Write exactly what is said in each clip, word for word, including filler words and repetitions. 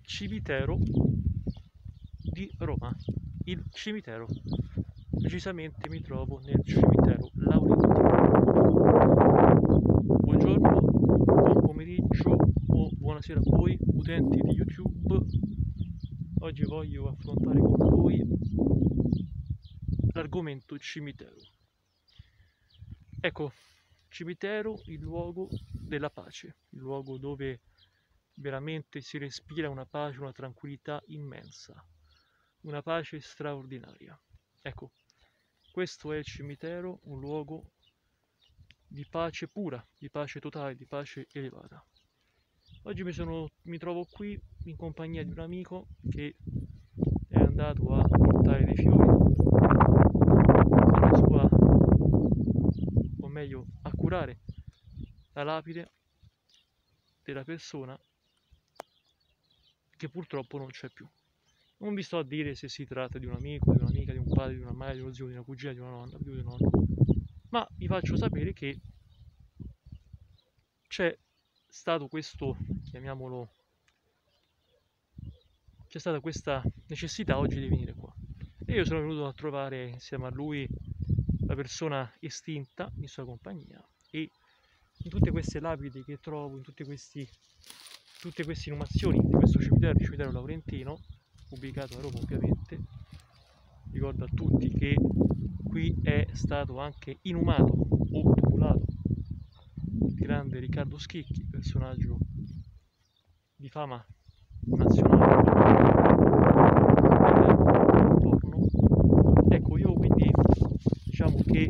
cimitero di Roma, il cimitero. Precisamente mi trovo nel cimitero Laurentino. Buongiorno, buon pomeriggio o buonasera a voi utenti di YouTube. Oggi voglio affrontare con voi l'argomento cimitero. Ecco, cimitero, il luogo della pace, il luogo dove veramente si respira una pace, una tranquillità immensa, una pace straordinaria. Ecco, questo è il cimitero, un luogo di pace pura, di pace totale, di pace elevata. Oggi mi, sono, mi trovo qui in compagnia di un amico che è andato a portare dei fiori alla sua, o meglio, a curare la lapide della persona che purtroppo non c'è più. Non vi sto a dire se si tratta di un amico, di un'amica, di un padre, di una madre, di uno zio, di una cugina, di una nonna, di un nonno, ma vi faccio sapere che c'è stato questo, chiamiamolo, c'è stata questa necessità oggi di venire qua. E io sono venuto a trovare insieme a lui la persona estinta in sua compagnia, e in tutte queste lapidi che trovo, in tutti questi, tutte queste inumazioni di questo cimitero, il cimitero Laurentino, ubicato a Roma ovviamente, ricordo a tutti che qui è stato anche inumato o tumulato il grande Riccardo Schicchi, personaggio di fama nazionale del porno. Ecco, io quindi diciamo che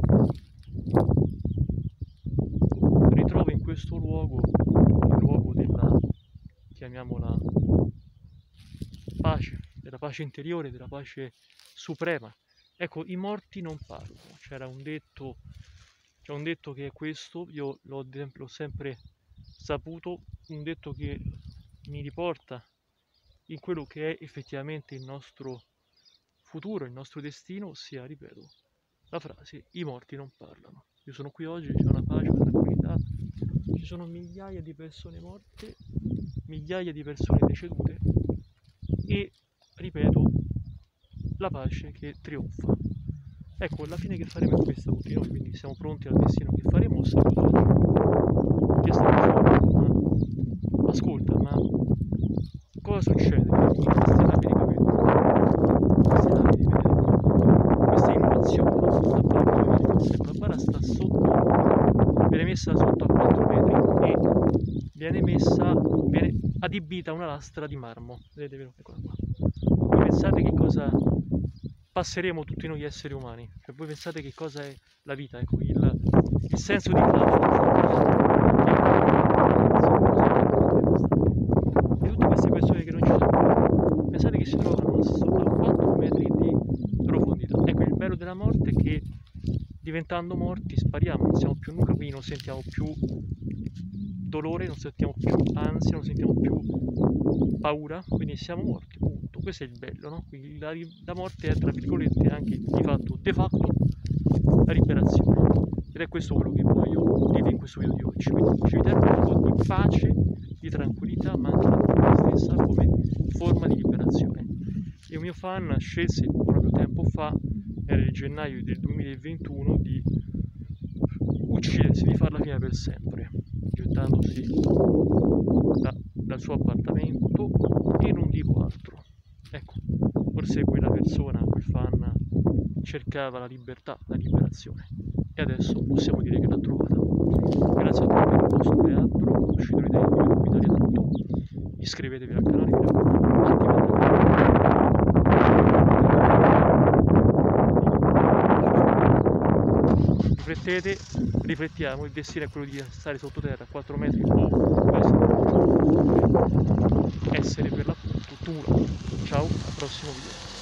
ritrovo in questo luogo il luogo della, chiamiamola, pace, della pace interiore, della pace suprema. Ecco, i morti non parlano. C'era un detto, c'è un detto che è questo, io l'ho, l'ho sempre saputo, un detto che mi riporta in quello che è effettivamente il nostro futuro, il nostro destino, ossia, ripeto, la frase: i morti non parlano. Io sono qui oggi, c'è una pace, una tranquillità, ci sono migliaia di persone morte, migliaia di persone decedute e, ripeto, la pace che trionfa. Ecco, alla fine che faremo è questa tutti noi, quindi siamo pronti al destino che faremo. Saluto oggi che sta fuori, ma ascolta, ma cosa succede? Queste lapidi, capito? Queste lapidi, vedete? Queste innovazioni, la barra, la barra sta sotto, viene messa sotto a quattro metri e viene messa, viene adibita a una lastra di marmo, vedete, vero? Eccola qua. Voi pensate che cosa passeremo tutti noi esseri umani? Cioè, voi pensate che cosa è la vita, ecco, il, il senso di vita. E tutte queste persone che non ci sono, pensate che si trovano sopra quattro metri di profondità. Ecco, il bello della morte è che diventando morti spariamo, non siamo più nulla, quindi non sentiamo più dolore, non sentiamo più ansia, non sentiamo più paura, quindi siamo morti, punto. Questo è il bello, no? Quindi la, la morte è, tra virgolette, anche di fatto, de facto, la liberazione. Ed è questo quello che voglio dire in questo video di oggi. Quindi il cimitero è un luogo di pace, di tranquillità, ma anche di vita stessa come forma di liberazione. E un mio fan scelse proprio tempo fa, era il gennaio del duemilaventuno, di uccidersi, di farla fine per sempre, gettandosi da, dal suo appartamento, e non dico altro. Ecco, forse quella persona, quel fan, cercava la libertà, la liberazione, e adesso possiamo dire che l'ha trovata. Grazie a tutti, il vostro Leandro, conoscitore dei video di Italia tutto. Iscrivetevi al canale, mi raccomando, attivate la campanella. Riflettete, riflettiamo, il destino è quello di stare sottoterra a quattro metri o essere per l'appunto Tula. Ciao, al prossimo video.